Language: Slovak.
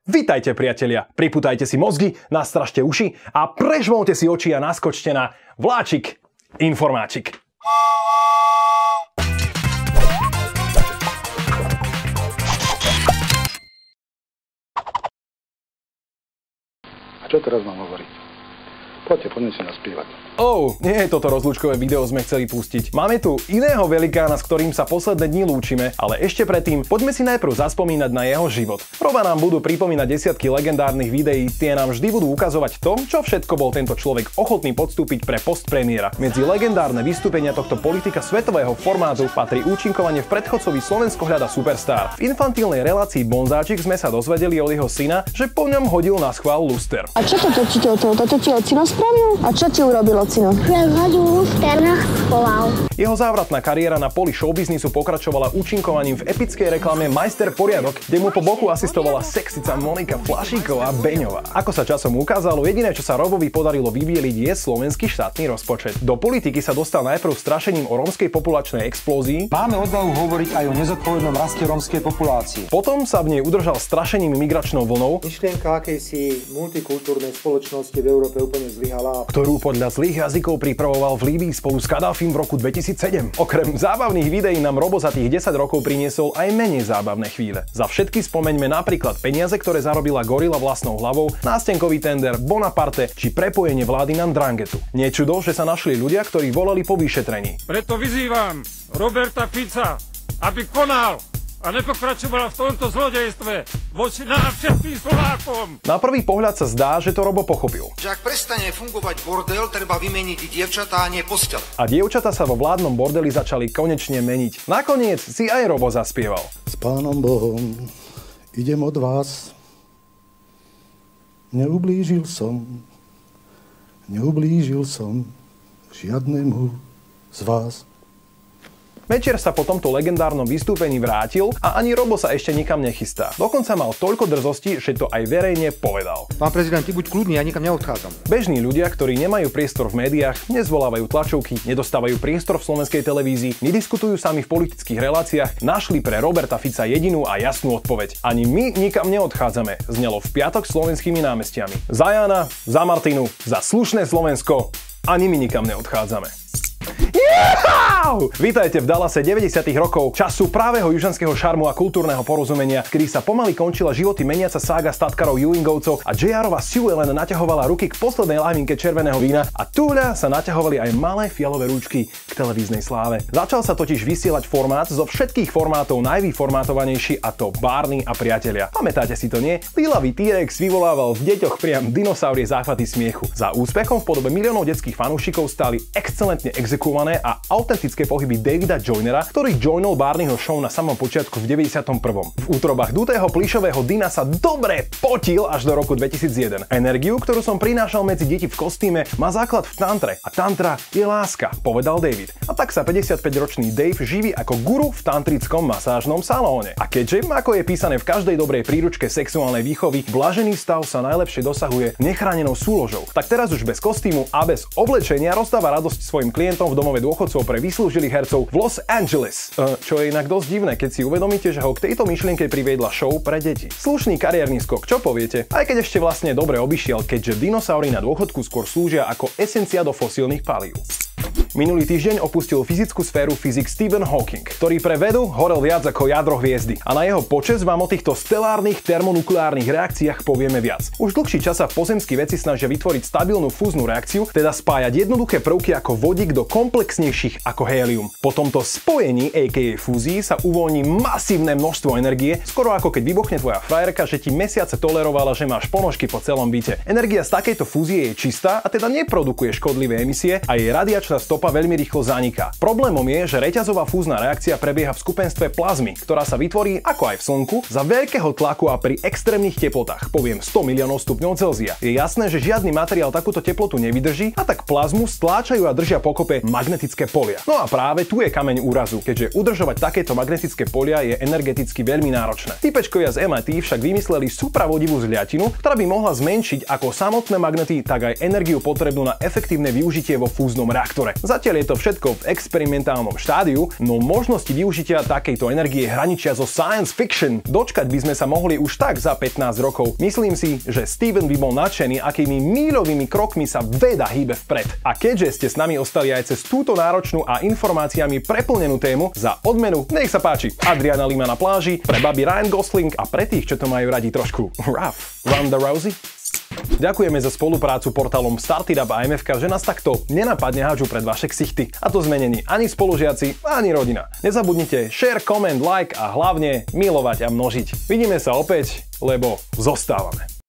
Vitajte priatelia, pripútajte si mozgy, nastražte uši a prežmovte si oči a naskočte na vláčik informáčik. A čo teraz mám hovoriť? Poďme si naspievať. Nie je toto rozlúčkové video sme chceli pustiť. Máme tu iného velikána, s ktorým sa posledné dni lúčime, ale ešte predtým poďme si najprv zaspomínať na jeho život. Roba nám budú pripomínať desiatky legendárnych videí, tie nám vždy budú ukazovať to, čo všetko bol tento človek ochotný podstúpiť pre post premiéra. Medzi legendárne vystúpenia tohto politika svetového formátu patrí účinkovanie v predchodcovi Slovensko hľada superstar. V infantilnej relácii Bonzáčik sme sa dozvedeli od jeho syna, že po ňom hodil na schvál luster. A čo to ti ocino spravil? A čo ti urobil ocino? Ja hodil luster na schoval. Jeho závratná kariéra na poli showbiznisu pokračovala účinkovaním v epickej reklame Majster poriadok, kde mu po boku asistovala sexica Monika Flašíková Beňová. Ako sa časom ukázalo, jediné, čo sa Robovi podarilo vybieliť, je slovenský štátny rozpočet. Do politiky sa dostal najprv strašením o rómskej populačnej explózii. Máme odvahu hovoriť aj o nezodpovednom raste rómskej populácie. Potom sa v nej udržal strašením migračnou vlnou, Myšlienka akejsi multikultúrnej spoločnosti v Európe úplne zlyhala. ktorú podľa zlých jazykov pripravoval v Líbii spolu s Kadáfim v roku 2007. Okrem zábavných videí nám Robo za tých 10 rokov priniesol aj menej zábavné chvíle. Za všetky spomeňme napríklad peniaze, ktoré zarobila Gorila vlastnou hlavou, nástenkový tender, Bonaparte či prepojenie vlády na Ndrangetu. Nečudo, že sa našli ľudia, ktorí volali po vyšetrení. Preto vyzývam Roberta Fica, aby konal a nepokračoval v tomto zlodejstve voči nám všetkým Slovákom. Na prvý pohľad sa zdá, že to Robo pochopil. Že ak prestane fungovať bordel, treba vymeniť dievčatá a nie postele. A dievčatá sa vo vládnom bordeli začali konečne meniť. Nakoniec si aj Robo zaspieval. S Pánom Bohom idem od vás. Neublížil som žiadnemu z vás. Večer sa po tomto legendárnom vystúpení vrátil a ani Robo sa ešte nikam nechystá. Dokonca mal toľko drzosti, že to aj verejne povedal. Pán prezident, ty buď kľudný, ja nikam neodchádzam. Bežní ľudia, ktorí nemajú priestor v médiách, nezvolávajú tlačovky, nedostávajú priestor v slovenskej televízii, nediskutujú sami v politických reláciách, našli pre Roberta Fica jedinú a jasnú odpoveď. Ani my nikam neodchádzame, znelo v piatok slovenskými námestiami. Za Jána, za Martinu, za slušné Slovensko, ani my nikam neodchádzame. Vítajte v Dallase 90. rokov, času právého južanského šarmu a kultúrneho porozumenia, kedy sa pomaly končila životy meniaca sága statkarov Ewingovcov a JR-ova Sue Ellen naťahovala ruky k poslednej lahvinke červeného vína a túľa sa naťahovali aj malé fialové rúčky k televíznej sláve. Začal sa totiž vysielať formát zo všetkých formátov najvyformátovanejší, a to Barney a priatelia. Pamätáte si to, nie? Lílavý T-Rex vyvolával v deťoch priam dinosaurie záchvaty smiechu. Za úspechom v podobe miliónov detských fanúšikov stáli excelentne exekuované a autentické pohyby Davida Joynera, ktorý joinol Barneyho show na samom počiatku v 91. V útrobách dutého plyšového Dina sa dobre potil až do roku 2001. Energiu, ktorú som prinášal medzi deti v kostýme, má základ v tantre a tantra je láska, povedal David. A tak sa 55-ročný Dave živí ako guru v tantrickom masážnom salóne. A keďže, ako je písané v každej dobrej príručke sexuálnej výchovy, blažený stav sa najlepšie dosahuje nechránenou súložou, tak teraz už bez kostýmu a bez oblečenia rozdáva radosť svojim klientom v domove dôchodcov pre vyslúžilých hercov v Los Angeles. Čo je inak dosť divné, keď si uvedomíte, že ho k tejto myšlienke priviedla show pre deti. Slušný kariérny skok, čo poviete? Aj keď ešte vlastne dobre obišiel, keďže dinosaury na dôchodku skôr slúžia ako esencia do fosílnych palív. Minulý týždeň opustil fyzickú sféru fyzik Stephen Hawking, ktorý pre vedu horel viac ako jadro hviezdy. A na jeho počesť vám o týchto stelárnych termonukleárnych reakciách povieme viac. Už dlhší čas sa pozemskí vedci snažia vytvoriť stabilnú fúznu reakciu, teda spájať jednoduché prvky ako vodík do komplexnejších ako hélium. Po tomto spojení, aka fúzii, sa uvoľní masívne množstvo energie, skoro ako keď vybuchne tvoja frajerka, že ti mesiace tolerovala, že máš ponožky po celom byte. Energia z takejto fúzie je čistá a teda neprodukuje škodlivé emisie a jej radiačná stopa veľmi rýchlo zaniká. Problémom je, že reťazová fúzna reakcia prebieha v skupenstve plazmy, ktorá sa vytvorí ako aj v Slnku za veľkého tlaku a pri extrémnych teplotách, poviem 100 miliónov stupňov Celzia. Je jasné, že žiadny materiál takúto teplotu nevydrží a tak plazmu stláčajú a držia pokope magnetické polia. No a práve tu je kameň úrazu, keďže udržovať takéto magnetické polia je energeticky veľmi náročné. Typečkovia z MIT však vymysleli supravodivú zliatinu, ktorá by mohla zmenšiť ako samotné magnety, tak aj energiu potrebnú na efektívne využitie vo fúznom reaktore. Zatiaľ je to všetko v experimentálnom štádiu, no možnosti využitia takejto energie hraničia zo science fiction. Dočkať by sme sa mohli už tak za 15 rokov. Myslím si, že Steven by bol nadšený, akými míľovými krokmi sa veda hýbe vpred. A keďže ste s nami ostali aj cez túto náročnú a informáciami preplnenú tému, za odmenu nech sa páči Adriana Lima na pláži, pre baby Ryan Gosling a pre tých, čo to majú radi trošku rough, Ronda Rousey. Ďakujeme za spoluprácu portálom Startup a MFK, že nás takto nenapadne hádžu pred vaše ksichty. A to sme neni ani spolužiaci, ani rodina. Nezabudnite share, comment, like a hlavne milovať a množiť. Vidíme sa opäť, lebo zostávame.